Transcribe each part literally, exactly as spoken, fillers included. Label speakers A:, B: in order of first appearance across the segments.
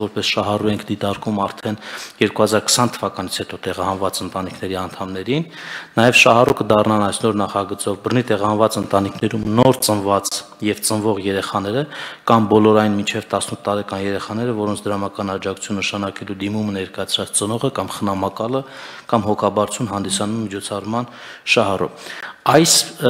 A: որպես շահառու ենք դիտարկում արդեն երկու հազար քսան թվականից հետո տեղահանված ընտանիքների անդամներին, նաև շահառու կդառնան այս նոր նախագծով բռնի տեղահանված ընտանիքներում նոր ծնված եւ ծնվող երեխաները կամ բոլորային մինչեւ տասնութ տարեկան երեխաները, որոնց դրամական աջակցություն նշանակելու դիմումը ներկայացրած ծնողը կամ խնամակալը կամ հոգաբարձություն հանդիսանում միջոցառման շահառու։ Այս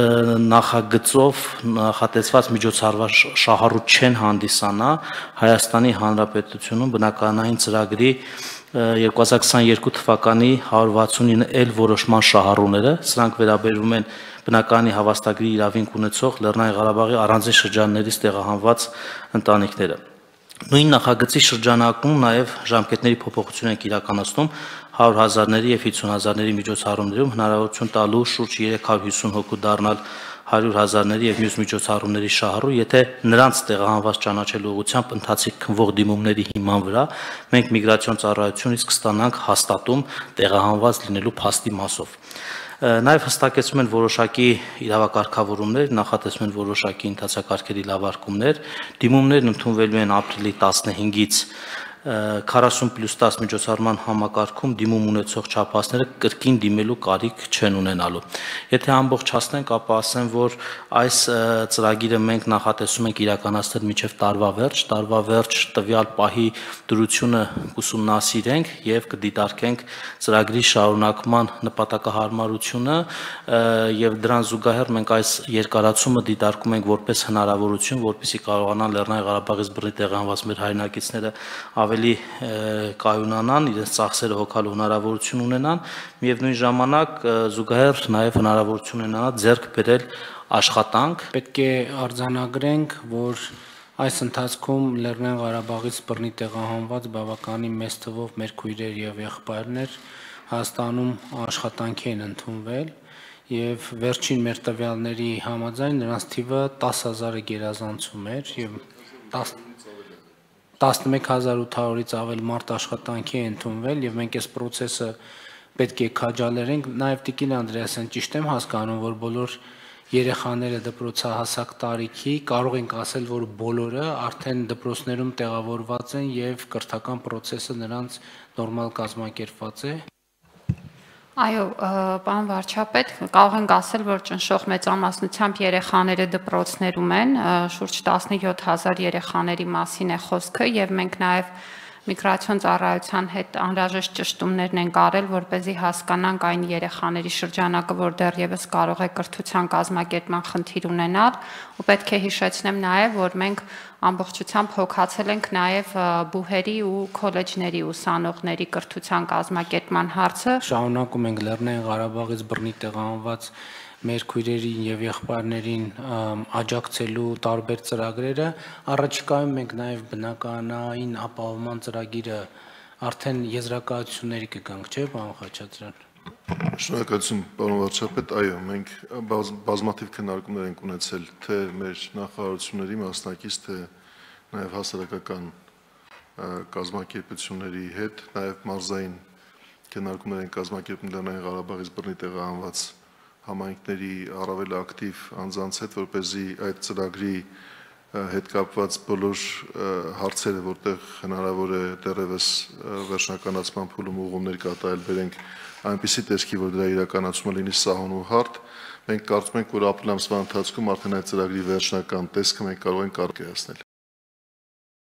A: նախագծով նախատեսված միջոցառված շահառու չեն հանդիսանա Հայաստանի Հանրապետությունում բնականային ծրագրի երկու հազար քսաներկու թվականի հարյուր վաթսունինը էլ որոշման շահառուները, սրանք վերաբերում են բնականի հավաստագրի իրավունք ունեցող Լեռնային Ղարաբաղի առանձին շրջաններից տեղահանված ընտանիքները։ Նույն նախագծի շրջանակում նաև ժամկետների փոփոխություն ենք իրականացնում հարյուր հազարների եւ հիսուն հազարների միջոցառումներում հնարավորություն տալու շուրջ երեք հարյուր հիսուն հոգու դառնալ հարյուր հազարների եւ մյուս միջոցառումների շահառու, եթե նրանց տեղահանված ճանաչելու ուղղությամբ ընթացիկ քննվող դիմումների հիման վրա մենք միգրացիոն ծառայությունից կստանանք հաստատում տեղահանված լինելու փաստի մասով։ Նաև հստակեցում են որոշակի իրավակարգավորումներ, նախատեսում են որոշակի ընթացակարգերի լավարկումներ, դիմումներն ընդունվելու են ապրիլի տասնհինգից քառասուն պլյուս տասը միջոցառման համակարգում դիմում ունեցող չափածները կրկին դիմելու կարիք չեն ունենալու։ Եթե ամբողջ հասնենք, ապա ասեմ, որ այս ծրագիրը մենք նախատեսում ենք իրականացնել մինչև տարվա վերջ, տարվա վերջ տվյալ պահի դրությունը կուսումնասիրենք եւ կդիտարկենք ծրագրի շարունակման նպատակահարմարությունը եւ դրան զուգահեռ մենք այս երկարացումը դիտարկում ենք որպես հնարավորություն, որպեսզի կարողանան Լեռնային Ղարաբաղից բռնի տեղահանված մեր հայրենակիցները ավելի կայունանան, իրենց ծախսերը հոգալու հնարավորություն ունենան, միևնույն ժամանակ զուգահեռ նաև հնարավորություն ունենան ձեռք բերել աշխատանք։
B: Պետք է արձանագրենք, որ այս ընթացքում Լեռնային Ղարաբաղից բռնի տեղահանված բավականին մեծ թվով մեր քույրեր եւ եղբայրներ Հայաստանում աշխատանքի են ընդունվել եւ վերջին մեր տվյալների համաձայն նրանց թիվը տասը հազարը գերազանցում էր եւ տասնմեկ հազար ութ հարյուրից ավել մարդ աշխատանքի է ընդունվել եւ մենք այս process-ը պետք է քաջալերենք։ Նաեւ Տիկին Անդրեասյան, ճիշտ եմ հասկանում, որ բոլոր երեխաները դպրոցահասակ տարիքի կարող ենք ասել, որ բոլորը արդեն դպրոցներում տեղավորված են եւ կրթական process-ը նրանց նորմալ կազմակերպված է։
C: Այո, պարոն վարչապետ, կարող ենք ասել, որ ճնշող մեծամասնությամբ երեխաները դպրոցներում են, շուրջ տասնյոթ հազար երեխաների մասին է խոսքը եւ մենք նաեւ միգրացիոն ծառայության հետ անհրաժեշտ ճշտումներն են կարել, որպեսզի հասկանանք այն երեխաների շրջանակը, որ դեռևս կարող է կրթության կազմակերպման խնդիր ունենալ, ու պետք է հիշեցնեմ նաեւ, որ մենք ամբողջությամբ հոգացել ենք նաեւ բուհերի ու քոլեջների ուսանողների կրթության կազմակերպման հարցը։
B: Շարունակում ենք Լեռնային Ղարաբաղից բռնի տեղահանված մեր քույրերին եւ եղբայրներին աջակցելու տարբեր ծրագրերը, առաջիկայում մենք նաեւ բնականային ապահովման ծրագիրը արդեն եզրակացությունների կգանք, չէ՞, պարոն Խաչատրյան։
D: Շնորհակալություն, պարոն վարչապետ, այո, մենք բազմաթիվ քննարկումներ ենք ունեցել թե մեր նախարարությունների մասնակից, թե նաեւ հասարակական կազմակերպությունների հետ, նաեւ մարզային քննարկումներ են կազմակերպում Լեռնային Ղարաբաղից բռնի տեղահանված համայնքների առավել ակտիվ անձանց հետ, որպեսզի այդ ծրագրի հետ կապված բոլոր հարցերը, որտեղ հնարավոր է դեռևս վերջնականացման փուլում ուղղումներ կատարել, բերենք այնպիսի տեսքի, որ դրա իրականացումը լինի սահուն ու հարթ։ Մենք կարծում ենք, որ ապրիլ ամսվա ընթացքում արդեն այդ ծրագրի վերջնական տեսքը մենք կարող ենք կարգավորել։